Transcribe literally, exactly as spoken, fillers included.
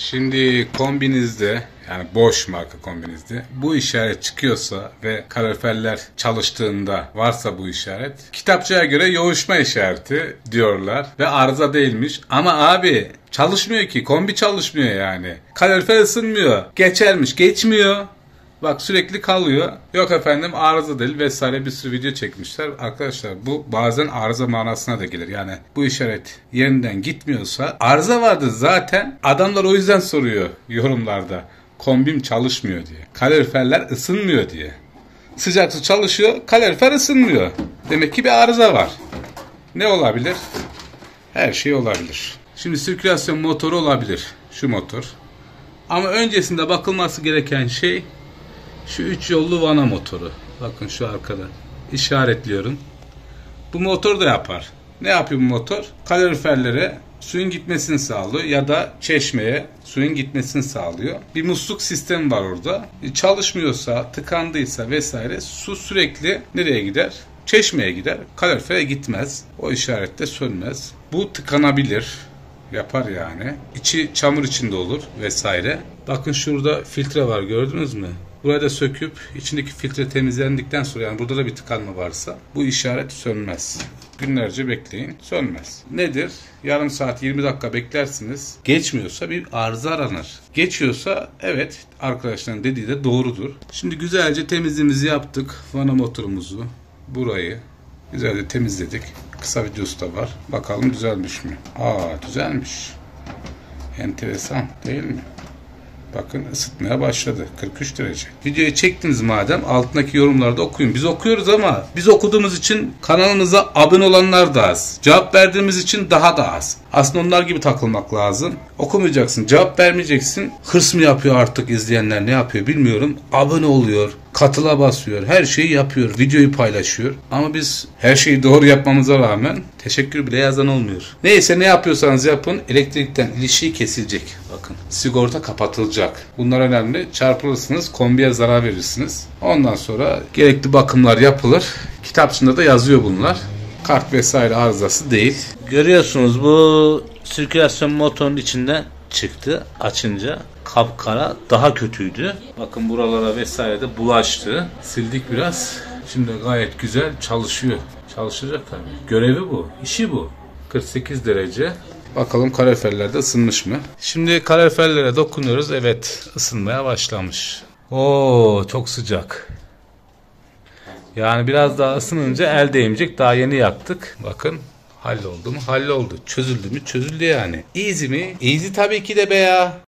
Şimdi kombinizde, yani boş marka kombinizde bu işaret çıkıyorsa ve kaloriferler çalıştığında varsa bu işaret, kitapçıya göre yoğuşma işareti diyorlar ve arıza değilmiş. Ama abi çalışmıyor ki, kombi çalışmıyor yani. Kalorifer ısınmıyor. Geçermiş, geçmiyor. Bak sürekli kalıyor. Yok efendim arıza değil vesaire, bir sürü video çekmişler. Arkadaşlar bu bazen arıza manasına da gelir. Yani bu işaret yerinden gitmiyorsa arıza vardır zaten. Adamlar o yüzden soruyor yorumlarda. Kombim çalışmıyor diye. Kaloriferler ısınmıyor diye. Sıcak su çalışıyor, kalorifer ısınmıyor. Demek ki bir arıza var. Ne olabilir? Her şey olabilir. Şimdi sirkülasyon motoru olabilir. Şu motor. Ama öncesinde bakılması gereken şey şu üç yollu vana motoru. Bakın şu arkada. İşaretliyorum. Bu motor da yapar. Ne yapıyor bu motor? Kaloriferlere suyun gitmesini sağlıyor ya da çeşmeye suyun gitmesini sağlıyor. Bir musluk sistemi var orada. Çalışmıyorsa, tıkandıysa vesaire su sürekli nereye gider? Çeşmeye gider. Kalorifere gitmez. O işarette sönmez. Bu tıkanabilir. Yapar yani. İçi çamur içinde olur vesaire. Bakın şurada filtre var, gördünüz mü? Burayı da söküp içindeki filtre temizlendikten sonra, yani burada da bir tıkanma varsa bu işaret sönmez. Günlerce bekleyin, sönmez. Nedir? Yarım saat yirmi dakika beklersiniz. Geçmiyorsa bir arıza aranır. Geçiyorsa evet, arkadaşların dediği de doğrudur. Şimdi güzelce temizliğimizi yaptık. Vana motorumuzu, burayı güzelce temizledik. Kısa videosu da var. Bakalım düzelmiş mi? Aa, düzelmiş. Enteresan değil mi? Bakın ısıtmaya başladı. kırk üç derece. Videoyu çektiniz madem, altındaki yorumlarda okuyun. Biz okuyoruz ama biz okuduğumuz için kanalımıza abone olanlar da az. Cevap verdiğimiz için daha da az. Aslında onlar gibi takılmak lazım. Okumayacaksın, cevap vermeyeceksin. Hırs mı yapıyor artık izleyenler, ne yapıyor bilmiyorum. Abone oluyor, katıla basıyor, her şeyi yapıyor, videoyu paylaşıyor. Ama biz her şeyi doğru yapmamıza rağmen teşekkür bile yazan olmuyor. Neyse, ne yapıyorsanız yapın, elektrikten ilişiği kesilecek. Bakın, sigorta kapatılacak. Bunlar önemli. Çarpılırsınız, kombiye zarar verirsiniz. Ondan sonra gerekli bakımlar yapılır. Kitapçığında da yazıyor bunlar. Kart vesaire arızası değil. Görüyorsunuz, bu sirkülasyon motorunun içinden çıktı. Açınca kapkara, daha kötüydü. Bakın buralara vesaire de bulaştı. Sildik biraz. Şimdi gayet güzel çalışıyor. Çalışacak tabii. Görevi bu. İşi bu. kırk sekiz derece. Bakalım kaloriferler de ısınmış mı? Şimdi kaloriferlere dokunuyoruz. Evet, ısınmaya başlamış. Oo, çok sıcak. Yani biraz daha ısınınca el değmeyecek. Daha yeni yaktık. Bakın, halloldu mu? Halloldu. Çözüldü mü? Çözüldü yani. Easy mi? Easy tabii ki de be ya.